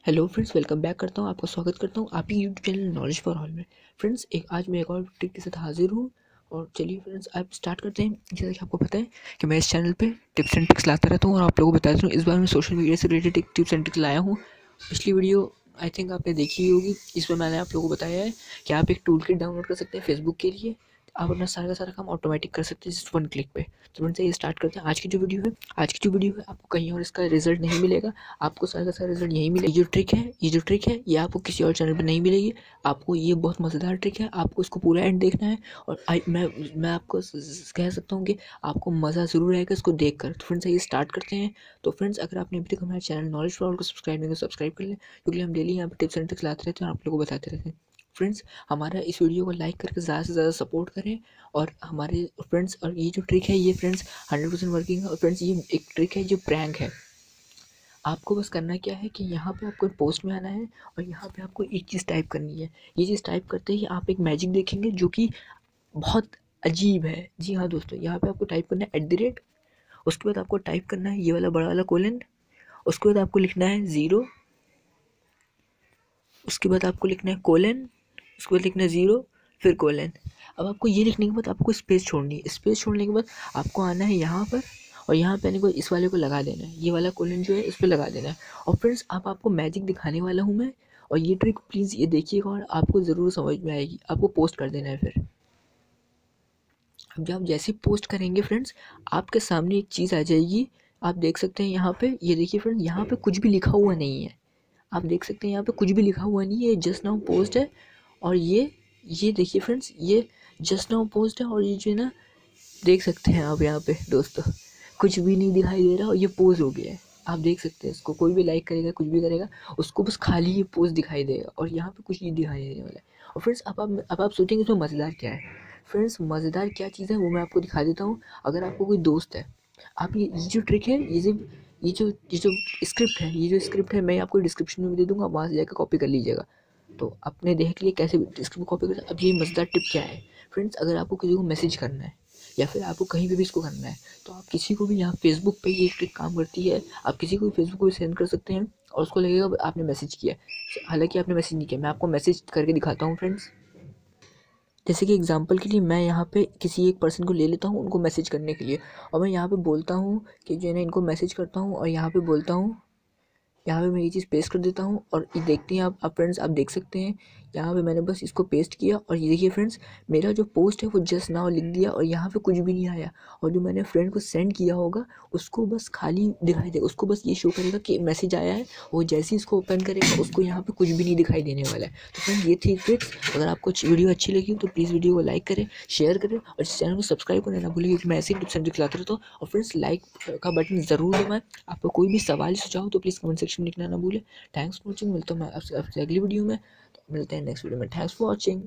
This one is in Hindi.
हेलो फ्रेंड्स, वेलकम बैक करता हूँ। आपका स्वागत करता हूँ आपकी YouTube channel knowledge for all में। फ्रेंड्स, आज मैं एक और ट्रिक के साथ हाजिर हूँ। और चलिए फ्रेंड्स, आप स्टार्ट करते हैं। जैसा कि आपको पता है कि मैं इस चैनल पे टिप्स एंड ट्रिक्स लाता रहता हूँ और आप लोगों को बताता हूँ। इस बार मैं सोशल मीडिया से रिलेटेड एक टिप्स एंड ट्रिक्स लाया हूँ। पिछली वीडियो आई थिंक आपने देखी ही होगी। इसमें मैंने आप लोगों को बताया है कि आप एक टूल किट डाउनलोड कर सकते हैं फेसबुक के लिए। आप अपना सारा का सारा काम ऑटोमेटिक कर सकते हैं जस्ट वन क्लिक पे। तो फ्रेंड्स, ये स्टार्ट करते हैं। आज की जो वीडियो है आपको कहीं और इसका रिजल्ट नहीं मिलेगा। आपको सारा का सारा रिजल्ट यही मिलेगा। ये जो ट्रिक है ये आपको किसी और चैनल पे नहीं मिलेगी। आपको ये बहुत मज़ेदार ट्रिक है, आपको इसको पूरा एंड देखना है। और मैं आपको कह सकता हूँ कि आपको मज़ा ज़रूर आएगा इसको देख कर। तो फ्रेंड्स, ये स्टार्ट करते हैं। तो फ्रेंड्स, अगर आपने अभी तक हमारे चैनल नॉलेज फॉर ऑल को सब्सक्राइब नहीं किया तो सब्सक्राइब कर लें, क्योंकि हम डेली यहाँ पे टिप्स एंड ट्रिक्स लाते रहते हैं और आप लोगों को बताते रहते हैं। फ्रेंड्स, हमारा इस वीडियो को लाइक करके ज़्यादा से ज़्यादा सपोर्ट करें। और हमारे फ्रेंड्स, और ये जो ट्रिक है ये फ्रेंड्स 100% वर्किंग है। और फ्रेंड्स, ये एक ट्रिक है जो प्रैंक है। आपको बस करना क्या है कि यहाँ पे आपको पोस्ट में आना है और यहाँ पे आपको एक चीज़ टाइप करनी है। ये चीज़ टाइप करते ही आप एक मैजिक देखेंगे जो कि बहुत अजीब है। जी हाँ दोस्तों, यहाँ पे आपको टाइप करना है @ उसके बाद आपको टाइप करना है ये वाला बड़ा वाला कोलन। उसके बाद आपको लिखना है 0। उसके बाद आपको लिखना है कोलन। उसके बाद लिखना है 0 फिर कोलन। अब आपको ये लिखने के बाद आपको स्पेस छोड़नी है। स्पेस छोड़ने के बाद आपको आना है यहाँ पर और यहाँ पे आने को इस वाले को लगा देना है। ये वाला कोलन जो है इस पर लगा देना है। और फ्रेंड्स, अब आपको मैजिक दिखाने वाला हूँ मैं। और ये ट्रिक प्लीज़ ये देखिएगा और आपको ज़रूर समझ में आएगी। आपको पोस्ट कर देना है। फिर अब जब आप जैसे पोस्ट करेंगे फ्रेंड्स, आपके सामने एक चीज़ आ जाएगी। आप देख सकते हैं यहाँ पे, ये देखिए फ्रेंड्स, यहाँ पे कुछ भी लिखा हुआ नहीं है। आप देख सकते हैं यहाँ पे कुछ भी लिखा हुआ नहीं है, ये जस्ट नाउ पोस्ट है। और ये देखिए फ्रेंड्स, ये जस्ट नाउ पोस्ट है। और ये जो है ना, देख सकते हैं आप यहाँ पे दोस्तों, कुछ भी नहीं दिखाई दे रहा और ये पोज हो गया है। आप देख सकते हैं इसको, कोई भी लाइक करेगा कुछ भी करेगा उसको बस खाली ये पोज दिखाई देगा और यहाँ पे कुछ नहीं दिखाई देने वाला है। और फ्रेंड्स, अब आप सोचेंगे इसमें मज़ेदार क्या है। फ्रेंड्स, मज़ेदार क्या चीज़ है वो मैं आपको दिखा देता हूँ। अगर आपको कोई दोस्त है, आप ये जो ट्रिक है, ये जो स्क्रिप्ट है, ये जो स्क्रिप्ट है मैं आपको डिस्क्रिप्शन में भी दे दूँगा, वहाँ से जाकर कॉपी कर लीजिएगा। तो आपने देख लिया कैसे स्क्रिप्ट कॉपी कर। अब ये मज़ेदार टिप क्या है फ्रेंड्स, अगर आपको किसी को मैसेज करना है या फिर आपको कहीं पे भी इसको करना है, तो आप किसी को भी यहाँ फेसबुक पे ये ट्रिक काम करती है। आप किसी को भी फेसबुक पे सेंड कर सकते हैं और उसको लगेगा आपने मैसेज किया। हालांकि आपने मैसेज नहीं किया, मैं आपको मैसेज करके दिखाता हूँ फ्रेंड्स। जैसे कि एग्जांपल के लिए मैं यहाँ पे किसी एक पर्सन को ले लेता हूँ उनको मैसेज करने के लिए। और मैं यहाँ पे बोलता हूँ कि जो है ना, इनको मैसेज करता हूँ और यहाँ पे बोलता हूँ, यहाँ पे मैं ये चीज़ पेस्ट कर देता हूँ। और ये देखते हैं आप फ्रेंड्स, आप देख सकते हैं यहाँ पे मैंने बस इसको पेस्ट किया और ये देखिए फ्रेंड्स, मेरा जो पोस्ट है वो जस्ट नाउ लिख दिया और यहाँ पे कुछ भी नहीं आया। और जो मैंने फ्रेंड को सेंड किया होगा उसको बस खाली दिखाई देगा, उसको बस ये शो करेगा कि मैसेज आया है। वो जैसे ही इसको ओपन करेगा उसको यहाँ पे कुछ भी नहीं दिखाई देने वाला है। तो फ्रेंड्स, ये थी ट्रिक्स। अगर आपको वीडियो अच्छी लगी तो प्लीज़ वीडियो को लाइक करें, शेयर करें और इस चैनल को सब्सक्राइब करना ना भूलिए, क्योंकि मैं ऐसे ही टिप्स एंड ट्रिक्स लाता रहता हूँ। और फ्रेंड्स, लाइक का बटन ज़रूर दबाएं। आपको कोई भी सवाल सुझाव तो प्लीज़ कमेंट सेक्शन में लिखना ना भूलें। Thanks for watching. मिलता हूँ मैं आपसे अगली वीडियो में। तो मिलते हैं नेक्स्ट वीडियो में। Thanks for watching.